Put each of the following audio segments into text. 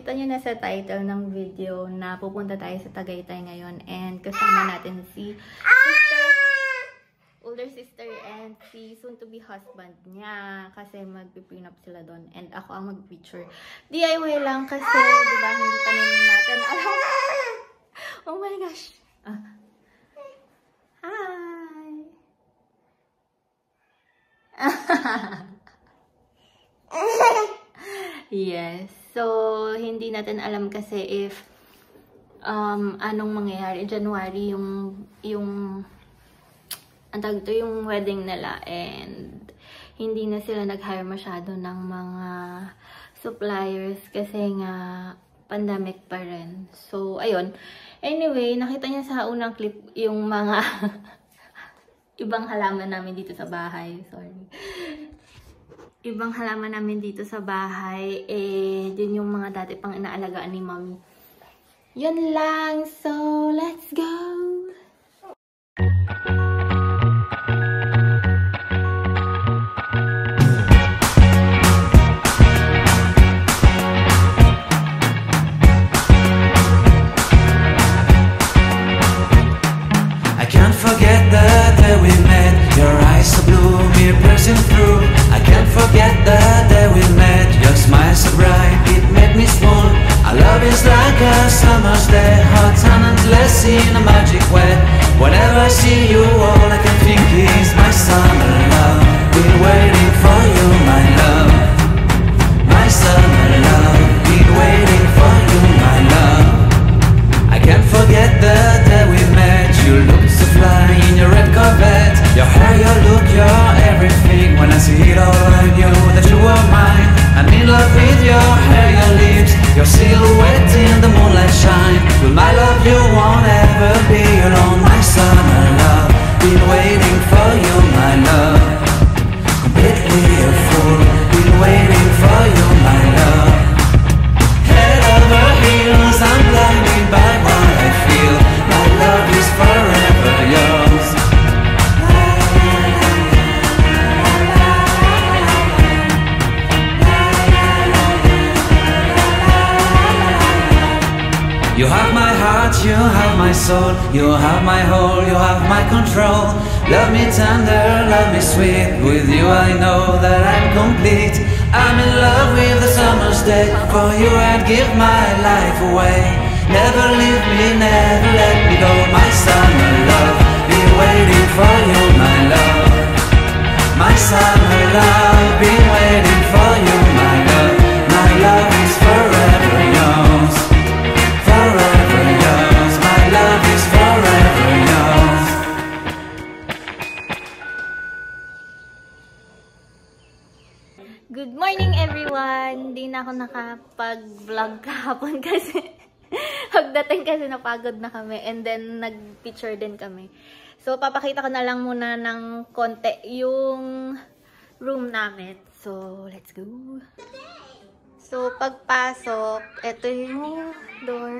nakita nyo na sa title ng video na pupunta tayo sa Tagaytay ngayon. And kasama natin si older sister and si soon-to-be husband niya. Kasi mag-prenup sila doon. And ako ang mag-picture. DIY lang kasi, di ba, hindi pa natin alam. Oh my gosh. Hi! Yes. So, hindi natin alam kasi if anong mangyayari. January yung wedding nila and hindi na sila nag-hire masyado ng mga suppliers kasi nga pandemic pa rin. So, ayun. Anyway, nakita niya sa unang clip yung mga ibang halaman namin dito sa bahay. Sorry. Ibang halaman namin dito sa bahay, din yung mga dati pang inaalagaan ni Mommy. Yun lang. So, let's go! I can't forget the day we met. Your eyes so blue, me pressing through. I can't forget the day we met. Your smile so bright, it made me swoon. Our love is like a summer's day, hot and endless in a magic way. Whenever I see you, all I can think is my summer love. Been waiting for you, my love. My summer love. Been waiting for you, my love. I can't forget the day we met. You looked so fly in your red Corvette. Your hair, your look, your everything. When I see it all, I knew that you were mine. I'm in love with your hair, your lips, your silhouette in the moonlight shine. With my love you won't ever be alone. My summer love, been waiting for you, my love. Completely a fool, been waiting for you, my love. Head over heels, I'm blinded by what I feel. My love is forever yours. You have my heart, you have my soul. You have my whole, you have my control. Love me tender, love me sweet. With you I know that I'm complete. I'm in love with the summer's day. For you I'd give my life away. Never leave me, never let me go. My summer love, been waiting for you, my love. My summer love, been waiting for you, my love. My love is forever yours. Forever yours. My love is forever yours. Good morning everyone! Hindi na ako nakapag-vlog kahapon kasi pagdating kasi napagod na kami and then nag-picture din kami. So papakita ko na lang muna ng konti yung room namin. So let's go! So pagpasok, ito yung door.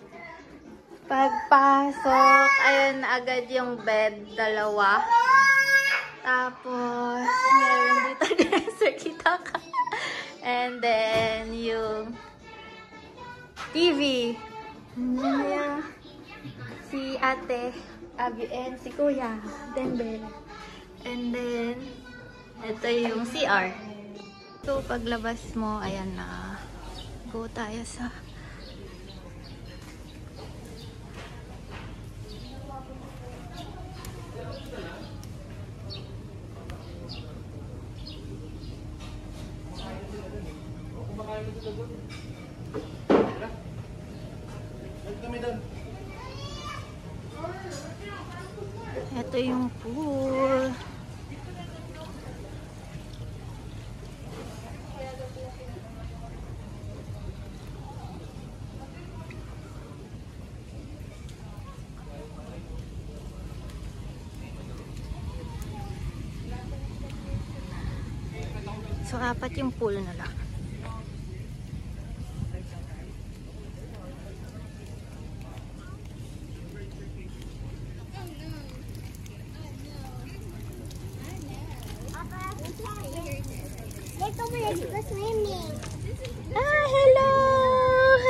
Pagpasok, ayun agad yung bed, dalawa. Tapos, meron dito dresser, kita ka. And then, yung TV. Yeah. Si ate, Abby, and si kuya, Denver. And then, ito yung CR. So, paglabas mo, ayan na. Go tayo sa ito yung pool. So, apat yung pool na lang. Look over here, go swimming. Ah, hello!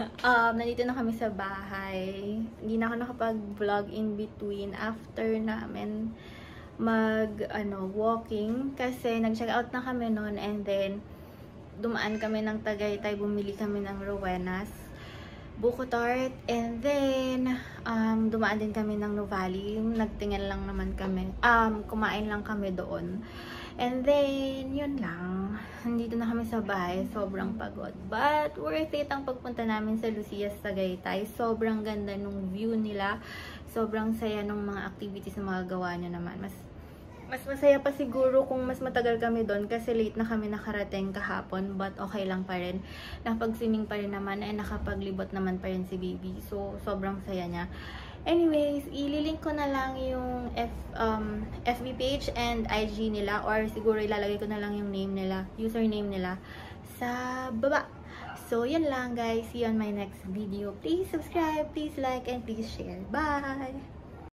Nandito na kami sa bahay. Hindi na ako nakapag-vlog in between after namin walking kasi nag-check out na kami noon, and then dumaan kami ng Tagaytay, bumili kami ng Rowenas buko tart, and then dumaan din kami ng Nuvali. Nagtingin lang naman kami, kumain lang kami doon, and then yun lang. Nandito na kami sa bahay, sobrang pagod, but worth it ang pagpunta namin sa Lucia's Tagaytay. Sobrang ganda nung view nila, sobrang saya ng mga activities na magagawa nyo naman. Mas masaya pa siguro kung mas matagal kami doon kasi late na kami nakarating kahapon, but okay lang pa rin. Nakapag-swimming pa rin naman, and nakapaglibot naman pa rin si baby. So, sobrang saya niya. Anyways, ililink ko na lang yung FB page and IG nila, or siguro ilalagay ko na lang yung name nila, username nila sa baba. So, yan lang guys. See you on my next video. Please subscribe, please like, and please share. Bye!